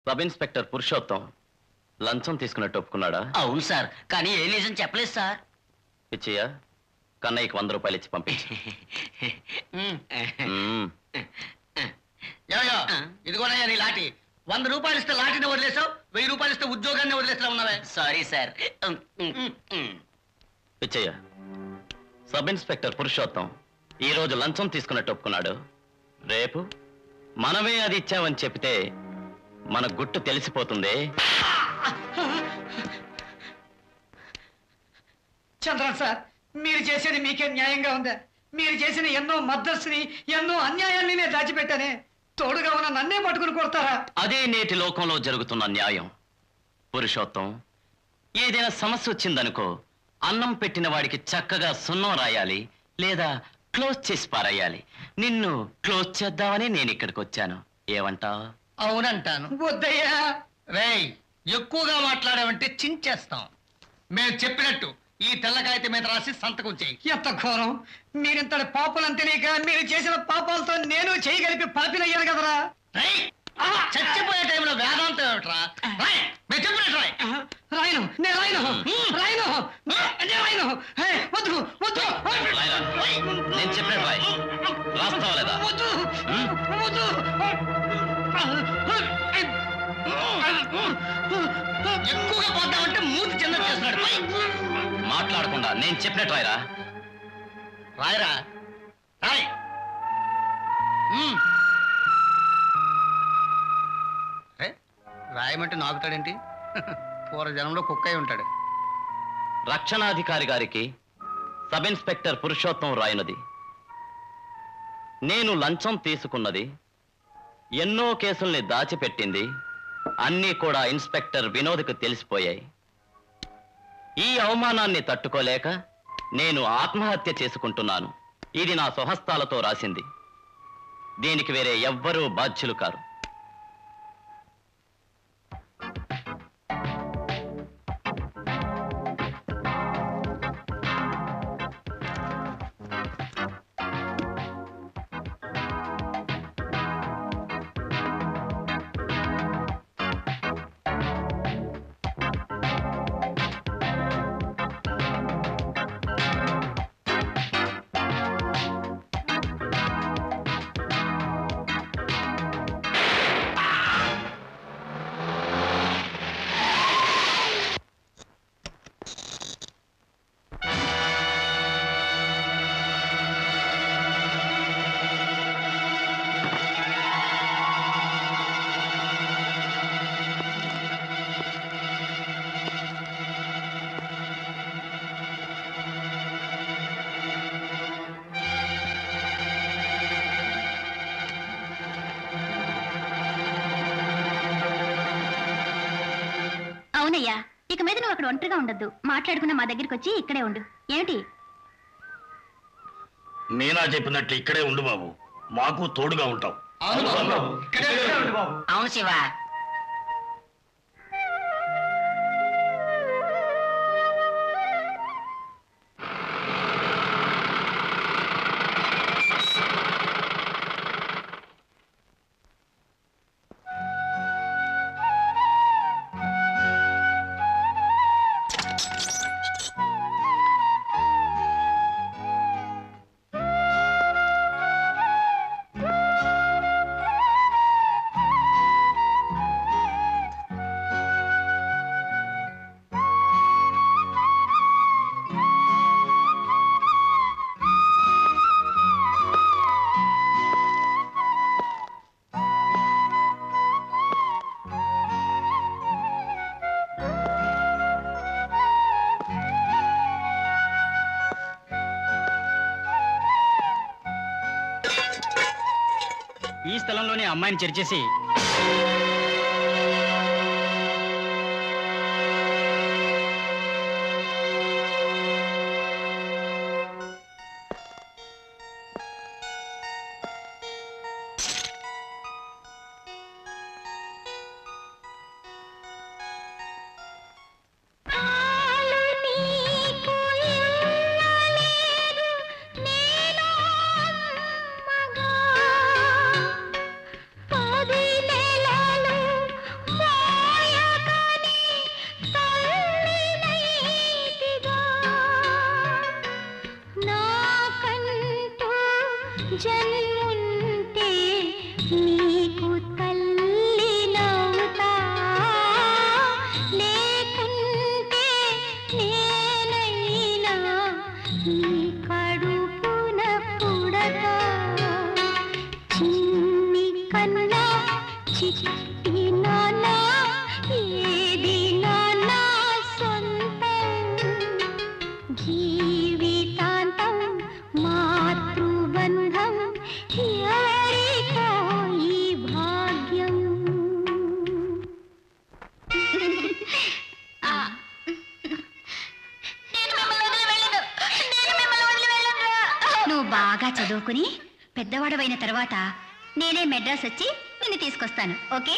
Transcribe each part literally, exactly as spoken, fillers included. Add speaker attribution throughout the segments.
Speaker 1: Sub inspector Purushottam లంచం తీసుకున్నట్టు ఒప్పుకున్నాడా?
Speaker 2: అవును సార్, కానీ ఏ నిజం చెప్పలేదు సార్.
Speaker 1: పిచ్చయ్య, కన్నయ్యకి వంద రూపాయలు ఇచ్చి పంపించు.
Speaker 2: ఇదిగోనయ్యా నీ లాఠీ. వంద రూపాయలు ఇస్తే లాఠీని వదిలేసావు, వెయ్యి రూపాయలు ఇస్తే ఉద్యోగాన్ని వదిలేస్తా ఉన్నావే. Sorry sir.
Speaker 1: Pichaiah, sub inspector Purushottam ఈ రోజు లంచం తీసుకున్నట్టు ఒప్పుకున్నాడు. రేపు మనమే అది ఇచ్చామని చెప్తే మన గుట్టు తెలిసిపోతుంది.
Speaker 3: చంద్రన్ సార్, మీరు చేసేది మీకే న్యాయంగా ఉందా? మీరు చేసిన ఎన్నో మద్దతుని, ఎన్నో అన్యాయాల్ని నేను దాచిపెట్టానే. తోడుగా ఉన్న నన్నే పట్టుకుని కొడతారా?
Speaker 1: అదే నేటి లోకంలో జరుగుతున్న న్యాయం. పురుషోత్తం, ఏదైనా సమస్య వచ్చిందనుకో, అన్నం పెట్టిన వాడికి చక్కగా సున్నం రాయాలి, లేదా క్లోజ్ చేసి పారేయాలి. నిన్ను క్లోజ్ చేద్దామని నేను ఇక్కడికి వచ్చాను. ఏమంటావ్?
Speaker 2: అవునంటాను.
Speaker 3: వద్దయ్యా.
Speaker 2: రేయ్, ఎక్కువగా మాట్లాడావంటే చించేస్తాం. మేము చెప్పినట్టు ఈ తెల్లకాయత మీద రాసి సంతకం చేయి.
Speaker 3: ఎంత ఘోరం! మీరింతటి పాపలని తెలియక మీరు చేసిన పాపాలతో నేను చేయగలిపి పాపినయ్యాను కదరా.
Speaker 2: చచ్చిపోయే టైంలో వేదాంతం ఏమిట్రా? రాయ్, మేము చెప్పినట్టు రాయ్.
Speaker 3: రాయను, నేను రాయను, రాయను, నేను రాయను. వద్దు, వద్దు,
Speaker 1: నేను చెప్పినట్టు రాయ్. రాస్తావా లేదా?
Speaker 3: వద్దు, వద్దు.
Speaker 2: ఎక్కువగా పోతామంటే మూతి చిన్న చేస్తున్నాడు.
Speaker 1: మాట్లాడకుండా నేను చెప్పినట్టు రాయరా.
Speaker 2: రాయరా, రాయ్. రాయమంటే నాకుతాడేంటి? పూర్వ జనంలో కుక్క అయి ఉంటాడు.
Speaker 1: రక్షణాధికారి గారికి సబ్ ఇన్స్పెక్టర్ పురుషోత్తం రాయనది. నేను లంచం తీసుకున్నది, ఎన్నో కేసుల్ని దాచిపెట్టింది అన్నీ కూడా ఇన్స్పెక్టర్ వినోద్కు తెలిసిపోయాయి. ఈ అవమానాన్ని తట్టుకోలేక నేను ఆత్మహత్య చేసుకుంటున్నాను. ఇది నా స్వహస్తాలతో రాసింది. దీనికి వేరే ఎవ్వరూ బాధ్యులు కారు.
Speaker 4: అవునయ్యా, ఇక మీద నువ్వు అక్కడ ఒంటరిగా ఉండొద్దు. మాట్లాడుకున్న మా దగ్గరికి వచ్చి ఇక్కడే ఉండు. ఏమిటి?
Speaker 5: మీనా చెప్పినట్లు ఇక్కడే ఉండు బాబు, మాకు తోడుగా ఉంటావు.
Speaker 2: అవును శివ.
Speaker 6: ఈ స్థలంలోనే అమ్మాయిని చెరిచేసి
Speaker 4: పది నెలలు బాగా చదువుకుని పెద్దవాడవైన తర్వాత నేనే మెడ్రాస్ వచ్చి నిన్ను తీసుకొస్తాను. ఓకే?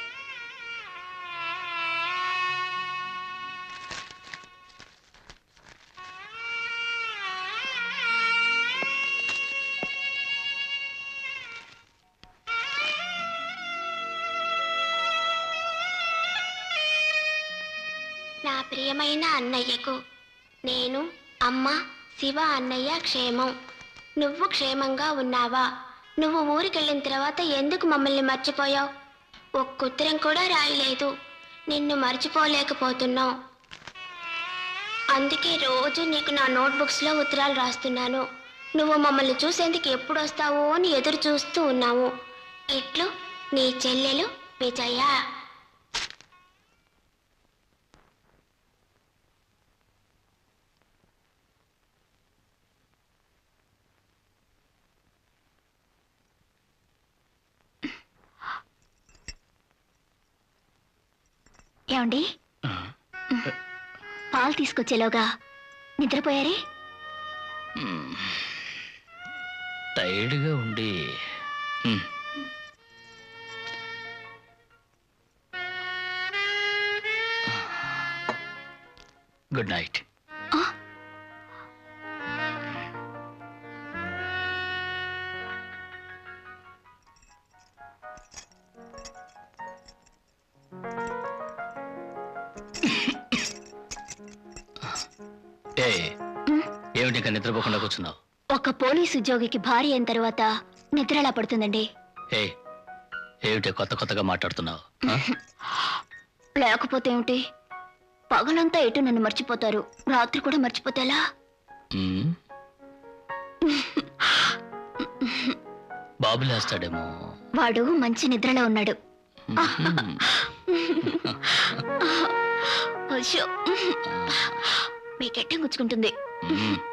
Speaker 7: నా ప్రియమైన అన్నయ్యకు నేను, అమ్మ, శివ అన్నయ్య క్షేమం. నువ్వు క్షేమంగా ఉన్నావా? నువ్వు ఊరికెళ్ళిన తర్వాత ఎందుకు మమ్మల్ని మర్చిపోయావు? ఒక్క ఉత్తరం కూడా రాయలేదు. నిన్ను మర్చిపోలేకపోతున్నావు. అందుకే రోజు నీకు నా నోట్బుక్స్లో ఉత్తరాలు రాస్తున్నాను. నువ్వు మమ్మల్ని చూసేందుకు ఎప్పుడు వస్తావో అని ఎదురు చూస్తూ ఉన్నాము. ఇట్లు నీ చెల్లెలు విజయ.
Speaker 4: ఏమండి, పాలు తీసుకొచ్చేలోగా నిద్రపోయారే?
Speaker 1: టైర్డ్గా ఉండి గుడ్ నైట్. ఏమిటి ఇంకా నిద్రపోకుండా కూర్చున్నావు?
Speaker 4: ఒక పోలీస్ ఉద్యోగికి భార్య అయిన తర్వాత నిద్ర ఎలా పడుతుందండి?
Speaker 1: ఏ ఏమిటి కొత్త కొత్తగా మాట్లాడుతున్నావు?
Speaker 4: లేకపోతే ఏమిటి, పగలంతా ఎటు నన్ను మర్చిపోతారు, రాత్రి కూడా మర్చిపోతేలా?
Speaker 1: బాబు లేస్తాడేమో.
Speaker 4: వాడు మంచి నిద్రలో ఉన్నాడు. అయ్యో, మీకెట్టం గుచ్చుకుంటుంది.